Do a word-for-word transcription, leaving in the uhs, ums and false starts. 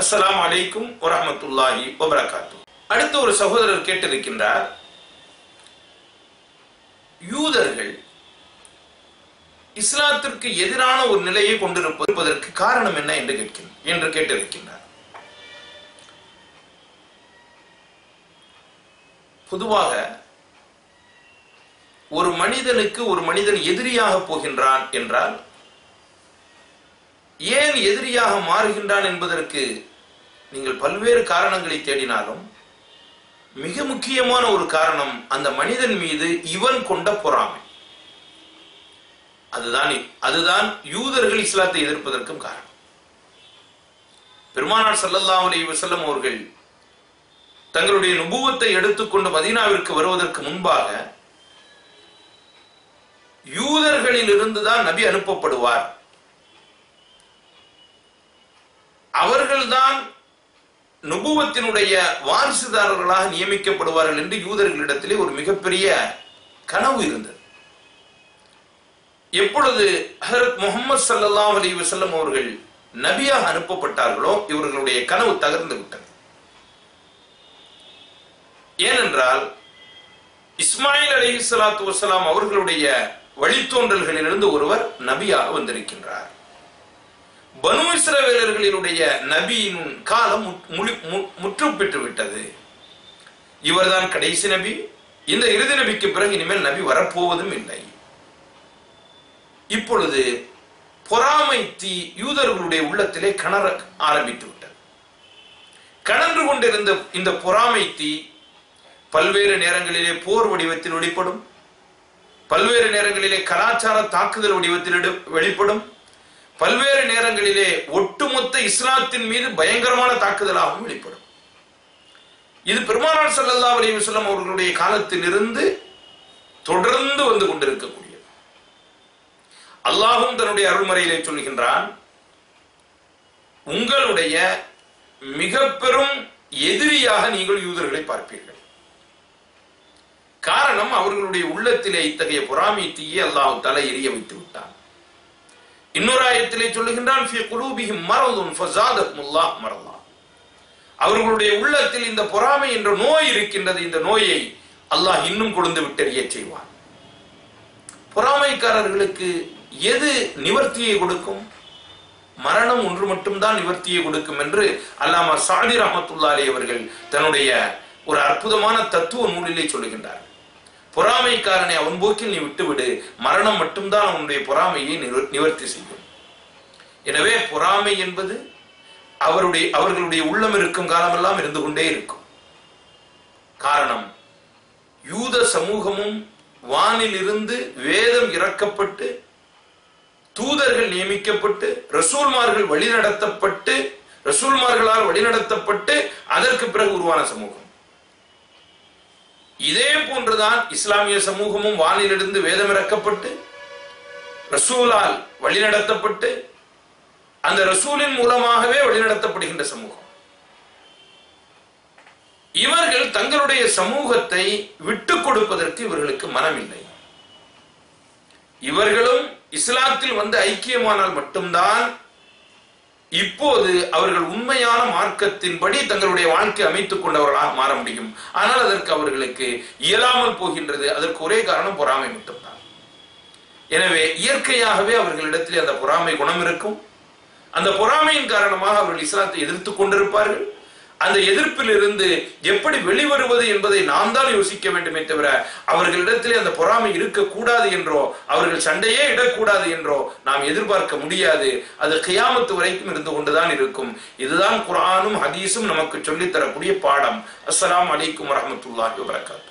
அஸ்ஸலாமு அலைக்கும் வரஹ்மத்துல்லாஹி வபரகாத்துஹு. அடுத்த ஒரு சகோதரர் கேட்டிருக்கின்றார், யூதர்கள் இஸ்லாத்திற்கு எதிரான ஒரு நிலையை கொண்டிருப்பதற்கு காரணம் என்ன என்று கேட்கிறேன் என்று கேட்டிருக்கின்றார். பொதுவாக ஒரு மனிதனுக்கு ஒரு மனிதன் எதிரியாக போகின்றான் என்றால் ஏன் எதிரியாக மாறுகின்றான் என்பதற்கு நீங்கள் பல்வேறு காரணங்களை தேடினாலும் மிக முக்கியமான ஒரு காரணம் அந்த மனிதன் மீது இவன் கொண்ட பொறாமை. அதுதான் அதுதான் யூதர்கள் இஸ்லாத்தை எதிர்ப்பதற்கும் காரணம். பெருமானார் ஸல்லல்லாஹு அலைஹி வஸல்லம் அவர்கள் தங்களுடைய நுபுவத்தை எடுத்துக்கொண்டு மதீனாவிற்கு வருவதற்கு முன்பாக யூதர்களில் இருந்துதான் நபி அனுப்பப்படுவார், அவர்கள்தான் நுபுவத்தினுடைய வாரிசுதாரர்களாக நியமிக்கப்படுவார்கள் என்று யூதர்களிடத்திலே ஒரு மிகப்பெரிய கனவு இருந்தது. எப்பொழுது ஹஜ்ரத் முஹம்மது ஸல்லல்லாஹு அலைஹி வஸல்லம் அவர்கள் நபியாக அனுப்பப்பட்டார்களோ இவர்களுடைய கனவு தகர்ந்து விட்டது. ஏனென்றால் இஸ்மாயில் அலைஹிஸ்ஸலாத்து வஸ்ஸலாம் அவர்களுடைய வழித்தோன்றல்களிலிருந்து ஒருவர் நபியாக வந்திருக்கின்றார். பனு இஸ்ரவேலர்களுடைய நபியின் காலம் முற்று பெற்று விட்டது. இவர்தான் கடைசி நபி. இந்த இறுதி நபிக்கு பிறகு இனிமேல் நபி வரப்போவதும் இல்லை. இப்பொழுது பொறாமை தீ யூதர்களுடைய உள்ளத்திலே கணர ஆரம்பித்து விட்டது. கணன்று கொண்டிருந்த இந்த பொறாமை தீ பல்வேறு நேரங்களிலே போர் வடிவத்தில் வெளிப்படும், பல்வேறு நேரங்களிலே கலாச்சார தாக்குதல் வடிவத்தில் வெளிப்படும், பல்வேறு நேரங்களிலே ஒட்டுமொத்த இஸ்லாத்தின் மீது பயங்கரமான தாக்குதலாகவும் வெளிப்படும். இது பெருமானார் ஸல்லல்லாஹு அலைஹி வஸல்லம் அவர்களுடைய காலத்தில் இருந்து தொடர்ந்து வந்து கொண்டிருக்கக்கூடியது. அல்லாஹ்வும் தன்னுடைய அருள்மறையிலே சொல்கின்றான், உங்களுடைய மிக பெரும் எதிரியாக நீங்கள் யூதர்களை பார்ப்பீர்கள். காரணம், அவர்களுடைய உள்ளத்திலே இத்தகைய பொறாமை தீயை அல்லாஹ் தஆலா எரிய வைத்து விட்டான். இன்னொரு ஆயத்திலே சொல்லுகின்றான், ஃபீ குலூபிஹிம் மரதுன் ஃபஸாதஹுமுல்லாஹ் மரதா. அவர்களுடைய உள்ளத்தில் இந்த பொறாமை என்ற நோய் இருக்கின்றது. இந்த நோயை அல்லாஹ் இன்னும் கொழுந்து விட்டெறிய செய்வான். பொறாமைக்காரர்களுக்கு எது நிவர்த்தியை கொடுக்கும்? மரணம் ஒன்று மட்டும்தான் நிவர்த்தியை கொடுக்கும் என்று அல்லாமா சாதி ரஹ்மத்துல்லாஹி அலைஹி அவர்கள் தன்னுடைய ஒரு அற்புதமான தத்துவ நூலிலே சொல்லுகின்றார். பொறாமைக்காரனை அவன் போக்கில் நீ விட்டுவிடு, மரணம் மட்டும்தான் அவனுடைய பொறாமையை நிவர்த்தி செய்யும். எனவே பொறாமை என்பது அவருடைய அவர்களுடைய உள்ளம் இருக்கும் காலமெல்லாம் இருந்து கொண்டே இருக்கும். காரணம், யூத சமூகமும் வானில் இருந்து வேதம் இறக்கப்பட்டு தூதர்கள் நியமிக்கப்பட்டு ரசூல்மார்கள் வழிநடத்தப்பட்டு ரசூல்மார்களால் வழிநடத்தப்பட்டு அதற்கு பிறகு உருவான சமூகம். இதே போன்றுதான் இஸ்லாமிய சமூகமும் வானிலிருந்து வேதம் இறக்கப்பட்டு ரசூலால் வழிநடத்தப்பட்டு அந்த ரசூலின் மூலமாகவே வழிநடத்தப்படுகின்ற சமூகம். இவர்கள் தங்களுடைய சமூகத்தை விட்டுக் கொடுப்பதற்கு இவர்களுக்கு மனமில்லை. இவர்களும் இஸ்லாத்தில் வந்து ஐக்கியமானால் மட்டும்தான் இப்போது அவர்கள் உண்மையான மார்க்கத்தின்படி தங்களுடைய வாழ்க்கை அமைத்துக் கொண்டவர்களாக மாற முடியும். ஆனால் அதற்கு அவர்களுக்கு இயலாமல் போகின்றது. அதற்கு ஒரே காரணம் பொறாமை மட்டும்தான். எனவே இயற்கையாகவே அவர்களிடத்தில் அந்த பொறாமை குணம் இருக்கும். அந்த பொறாமையின் காரணமாக அவர்கள் இஸ்லாத்தை எதிர்த்து கொண்டிருப்பார்கள். அந்த எதிர்ப்பில் இருந்து எப்படி வெளிவருவது என்பதை நாம் தான் யோசிக்க வேண்டுமே தவிர அவர்களிடத்திலே அந்த பொறாமை இருக்கக்கூடாது என்றோ அவர்கள் சண்டையே இடக்கூடாது என்றோ நாம் எதிர்பார்க்க முடியாது. அது கியாமத்து வரைக்கும் இருந்து கொண்டுதான் இருக்கும். இதுதான் குர்ஆனும் ஹதீஸும் நமக்கு சொல்லித்தரக்கூடிய பாடம். அஸ்ஸலாமு அலைக்கும் வரஹ்மத்துல்லாஹி வபரகாத்துஹு.